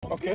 Ok.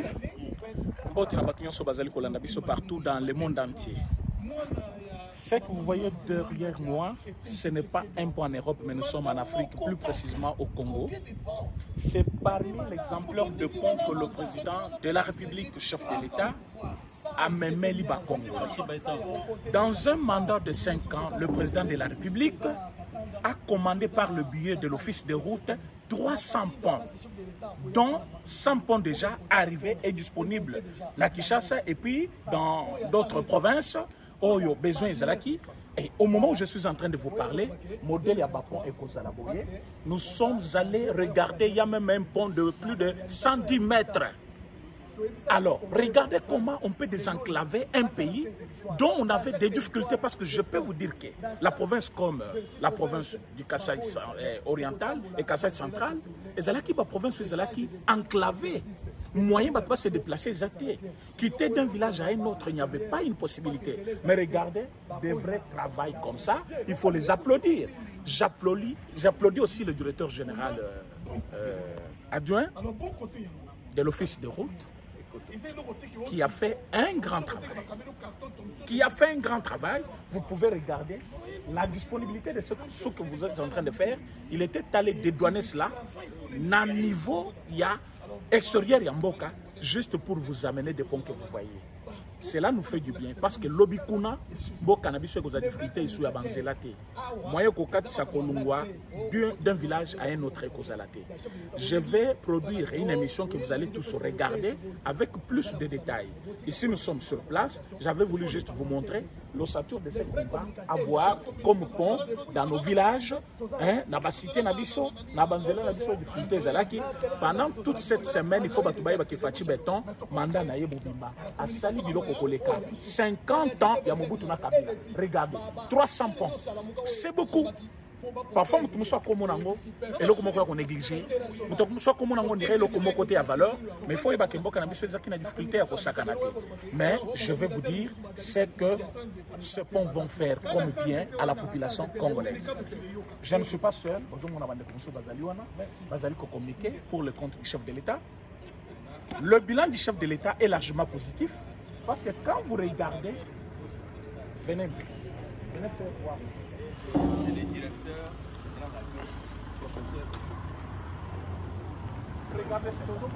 Partout dans le monde entier. Ce que vous voyez derrière moi, ce n'est pas un pont en Europe, mais nous sommes en Afrique, plus précisément au Congo. C'est parmi l'exemplaire de pont que le président de la République, chef de l'État, a mené Liba Congo. Dans un mandat de 5 ans, le président de la République a commandé par le biais de l'Office de route 300 ponts, dont 100 ponts déjà arrivés et disponibles à Kinshasa et puis dans d'autres provinces. Oyo besoin Zalaki. Et au moment où je suis en train de vous parler, modèle Yabapon et Kozalaboye, nous sommes allés regarder, il y a même un pont de plus de 110 mètres. Alors, regardez comment on peut désenclaver un pays dont on avait des difficultés, parce que je peux vous dire que la province comme la province du Kasaï oriental et Kasaï central, Zalaki, la province Zalaki enclavée. Moyen de pas se déplacer, quitter d'un village à un autre, il n'y avait pas une possibilité. Mais regardez, des vrais travail comme ça, il faut les applaudir. J'applaudis aussi le directeur général adjoint de l'office de route, qui a fait un grand travail. Vous pouvez regarder la disponibilité de ce que vous êtes en train de faire. Il était allé dédouaner cela à niveau extérieur Yamboka, juste pour vous amener des ponts que vous voyez. Cela nous fait du bien parce que l'obikuna, cannabis a difficulté ici à Banzelate. Moyen kokati sakolungwa d'un village à un autre kozalate. Je vais produire une émission que vous allez tous regarder avec plus de détails. Ici nous sommes sur place. J'avais voulu juste vous montrer l'ossature de ce qu'on va avoir comme pont dans nos villages, dans la cité Nabiso, dans Banzela Nabiso difficulté zalaki. Pendant toute cette semaine, il faut batoubaye bakefachi béton, mandat naye bobimba. Asali biloko 50 ans, il y a Mobutu na Kabila. Regardez, 300 ponts. C'est beaucoup. Parfois, nous sommes comme on et nous négligé. Nous sommes comme on dirait le côté à valeur, mais il faut que nous difficulté à Kosakanate. Mais je vais vous dire, c'est que ce pont vont faire comme bien à la population congolaise. Je ne suis pas seul. Aujourd'hui, on a communiqué pour le compte du chef de l'État. Le bilan du chef de l'État est largement positif. Parce que quand vous regardez, venez faire voir. C'est le directeur, regardez,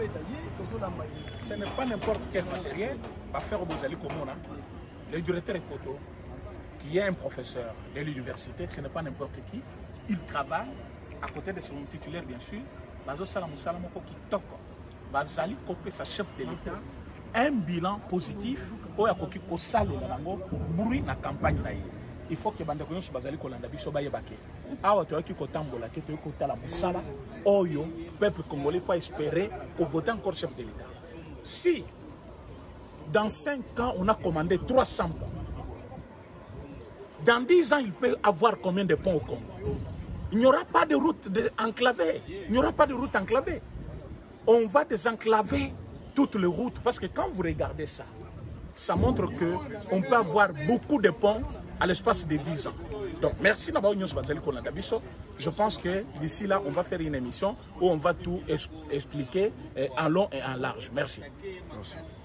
ce n'est pas n'importe quel matériel. Va faire au Bozali Komona. Le directeur est Koto, qui est un professeur de l'université, ce n'est pas n'importe qui. Il travaille à côté de son titulaire, bien sûr. Bazo Salamou Salamoko qui toque. Bazali Kopé, sa chef de l'État. Un bilan positif au yakoki ko sale na nango bruit na campagne na ye. Il faut que bande ko bazali ko landa biso ba yebake awa to yaki ko tambola ke to ko tala musala oyo peuple congolais faut espérer pour voter encore chef de l'État. Si dans 5 ans on a commandé 300 ponts, dans 10 ans il peut avoir combien de ponts au Congo? Il n'y aura pas de route enclavée. Il n'y aura pas de route enclavée. On va désenclaver toutes les routes, parce que quand vous regardez ça, ça montre qu'on peut avoir beaucoup de ponts à l'espace de 10 ans. Donc, merci d'avoir eu Je pense que d'ici là, on va faire une émission où on va tout expliquer en long et en large. Merci. Merci.